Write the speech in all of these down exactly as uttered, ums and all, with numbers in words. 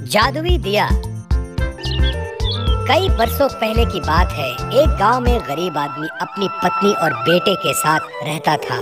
जादुई दिया। कई बरसों पहले की बात है। एक गांव में गरीब आदमी अपनी पत्नी और बेटे के साथ रहता था।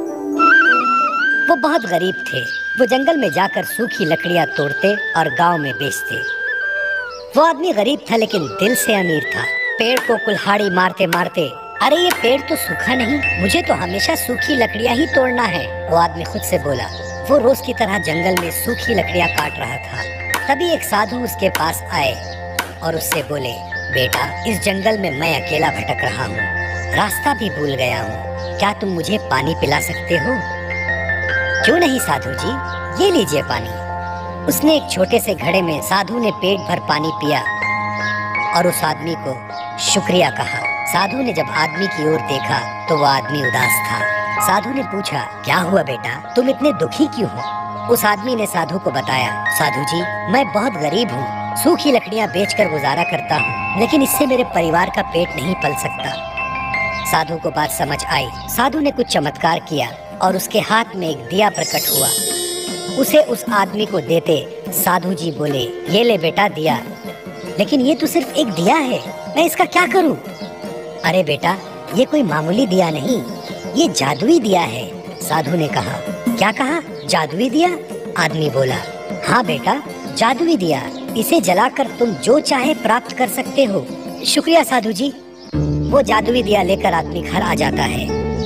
वो बहुत गरीब थे। वो जंगल में जाकर सूखी लकड़ियां तोड़ते और गांव में बेचते। वो आदमी गरीब था लेकिन दिल से अमीर था। पेड़ को कुल्हाड़ी मारते मारते, अरे ये पेड़ तो सूखा नहीं, मुझे तो हमेशा सूखी लकड़ियां ही तोड़ना है, वो आदमी खुद से बोला। वो रोज की तरह जंगल में सूखी लकड़ियां काट रहा था। तभी एक साधु उसके पास आए और उससे बोले, बेटा, इस जंगल में मैं अकेला भटक रहा हूँ, रास्ता भी भूल गया हूँ, क्या तुम मुझे पानी पिला सकते हो? क्यों नहीं साधु जी, ये लीजिए पानी। उसने एक छोटे से घड़े में साधु ने पेट भर पानी पिया और उस आदमी को शुक्रिया कहा। साधु ने जब आदमी की ओर देखा तो वो आदमी उदास था। साधु ने पूछा, क्या हुआ बेटा, तुम इतने दुखी क्यों हो? उस आदमी ने साधु को बताया, साधु जी, मैं बहुत गरीब हूँ, सूखी लकड़ियाँ बेचकर गुजारा करता हूँ, लेकिन इससे मेरे परिवार का पेट नहीं पल सकता। साधु को बात समझ आई। साधु ने कुछ चमत्कार किया और उसके हाथ में एक दिया प्रकट हुआ। उसे उस आदमी को देते साधु जी बोले, ये ले बेटा दिया, लेकिन ये तो सिर्फ एक दिया है, मैं इसका क्या करूं? अरे बेटा, ये कोई मामूली दिया नहीं, ये जादुई दिया है। साधु ने कहा, क्या कहा, जादुई दिया? आदमी बोला, हाँ बेटा, जादुई दिया, इसे जलाकर तुम जो चाहे प्राप्त कर सकते हो। शुक्रिया साधु जी। वो जादुई दिया लेकर आदमी घर आ जाता है।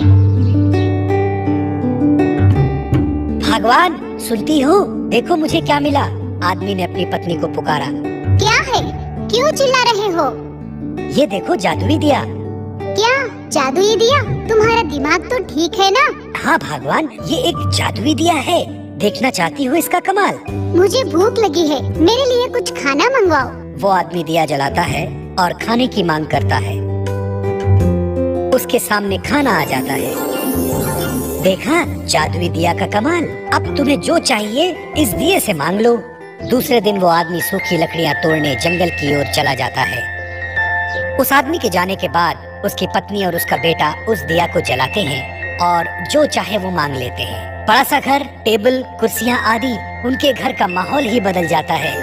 भगवान, सुनती हो, देखो मुझे क्या मिला। आदमी ने अपनी पत्नी को पुकारा। क्या है, क्यों चिल्ला रहे हो? ये देखो जादुई दिया। क्या जादुई दिया? तुम्हारा दिमाग तो ठीक है ना? हाँ भगवान, ये एक जादुई दिया है, देखना चाहती हो इसका कमाल? मुझे भूख लगी है, मेरे लिए कुछ खाना मंगवाओ। वो आदमी दिया जलाता है और खाने की मांग करता है। उसके सामने खाना आ जाता है। देखा, जादुई दिया का कमाल। अब तुम्हें जो चाहिए इस दिए से मांग लो। दूसरे दिन वो आदमी सूखी लकड़ियां तोड़ने जंगल की ओर चला जाता है। उस आदमी के जाने के बाद उसकी पत्नी और उसका बेटा उस दिया को जलाते हैं और जो चाहे वो मांग लेते हैं। बड़ा सा घर, टेबल, कुर्सियां आदि, उनके घर का माहौल ही बदल जाता है।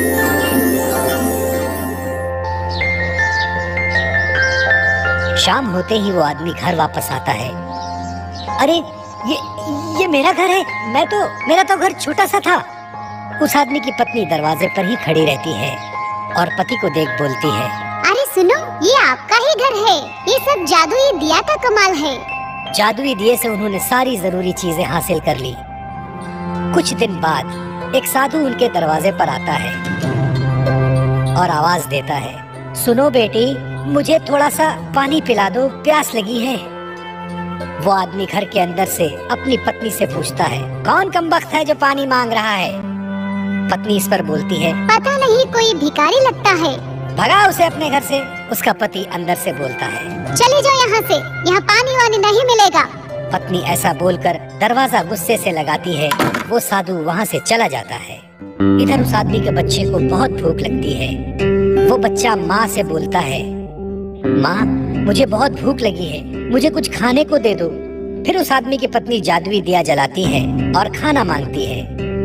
शाम होते ही वो आदमी घर वापस आता है। अरे ये ये मेरा घर है, मैं तो मेरा तो घर छोटा सा था। उस आदमी की पत्नी दरवाजे पर ही खड़ी रहती है और पति को देख बोलती है, अरे सुनो, ये आपका ही घर है, ये सब जादुई दिया का कमाल है। जादुई दिए से उन्होंने सारी जरूरी चीजें हासिल कर ली। कुछ दिन बाद एक साधु उनके दरवाजे पर आता है और आवाज देता है, सुनो बेटी, मुझे थोड़ा सा पानी पिला दो, प्यास लगी है। वो आदमी घर के अंदर से अपनी पत्नी से पूछता है, कौन कमबख्त है जो पानी मांग रहा है? पत्नी इस पर बोलती है, पता नहीं, कोई भिखारी लगता है, भगा उसे अपने घर से। उसका पति अंदर से बोलता है, चले जाओ यहाँ से, यहाँ पानी वानी नहीं मिलेगा। पत्नी ऐसा बोलकर दरवाजा गुस्से से लगाती है। वो साधु वहाँ से चला जाता है। इधर उस आदमी के बच्चे को बहुत भूख लगती है। वो बच्चा माँ से बोलता है, माँ, मुझे बहुत भूख लगी है, मुझे कुछ खाने को दे दो। फिर उस आदमी की पत्नी जादुई दिया जलाती है और खाना मांगती है,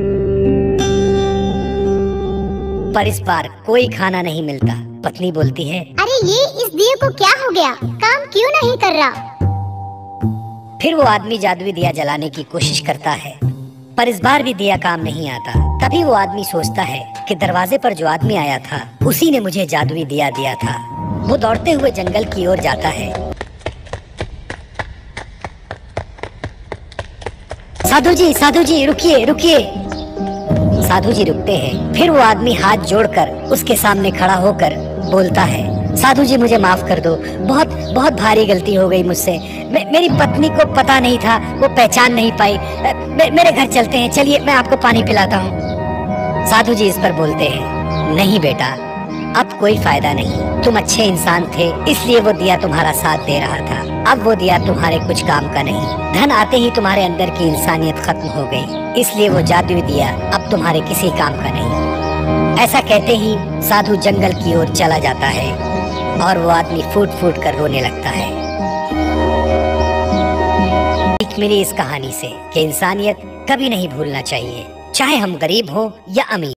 पर इस बार कोई खाना नहीं मिलता। पत्नी बोलती है, अरे ये इस दिए को क्या हो गया, काम क्यों नहीं कर रहा? फिर वो आदमी जादुई दिया जलाने की कोशिश करता है, पर इस बार भी दिया काम नहीं आता। तभी वो आदमी सोचता है कि दरवाजे पर जो आदमी आया था उसी ने मुझे जादुई दिया दिया था। वो दौड़ते हुए जंगल की ओर जाता है। साधु जी, साधु जी, रुकिए रुकिए। साधु जी रुकते हैं। फिर वो आदमी हाथ जोड़कर उसके सामने खड़ा होकर बोलता है, साधु जी, मुझे माफ कर दो, बहुत बहुत भारी गलती हो गई मुझसे। मे, मेरी पत्नी को पता नहीं था, वो पहचान नहीं पाई। मे, मेरे घर चलते हैं, चलिए मैं आपको पानी पिलाता हूँ। साधु जी इस पर बोलते हैं, नहीं बेटा, अब कोई फायदा नहीं, तुम अच्छे इंसान थे इसलिए वो दिया तुम्हारा साथ दे रहा था, अब वो दिया तुम्हारे कुछ काम का नहीं। धन आते ही तुम्हारे अंदर की इंसानियत खत्म हो गई, इसलिए वो जादुई दिया अब तुम्हारे किसी काम का नहीं। ऐसा कहते ही साधु जंगल की ओर चला जाता है और वो आदमी फूट फूट कर रोने लगता है। सीख मिली इस कहानी से कि इंसानियत कभी नहीं भूलना चाहिए, चाहे हम गरीब हो या अमीर।